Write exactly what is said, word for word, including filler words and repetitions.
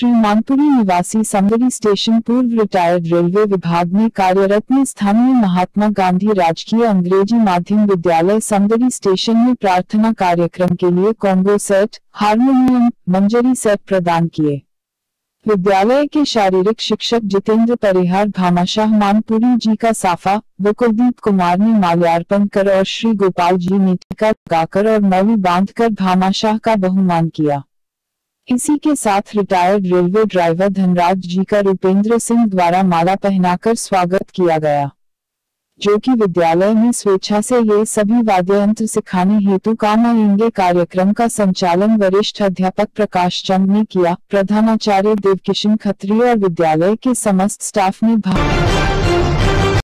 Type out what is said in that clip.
श्री मानपुरी निवासी समदरी स्टेशन पूर्व retired railway विभाग में कार्यरत ने स्थानीय महात्मा गांधी राजकीय अंग्रेजी माध्यम विद्यालय समदरी स्टेशन में प्रार्थना कार्यक्रम के लिए कॉन्गो सेट, हारमोनियम, मंजरी सेट प्रदान किए। विद्यालय के शारीरिक शिक्षक जितेंद्र परिहार भामाशाह मानपुरी जी का साफा व कुलदीप कुमार ने माल्यार्पण कर और श्री गोपाल जी ने टीका लगाकर और मौली बांधकर भामाशाह का बहुमान किया। इसी के साथ retired railway driver Dhanraj ji का रूपेंद्र सिंह द्वारा माला पहनाकर स्वागत किया गया, जो कि विद्यालय में स्वेच्छा से ये सभी वाद्य यंत्र सिखाने हेतु काम आएंगे। कार्यक्रम का संचालन वरिष्ठ अध्यापक प्रकाश चंद ने किया। प्रधानाचार्य देवकिशन खत्री और विद्यालय के समस्त स्टाफ ने भाग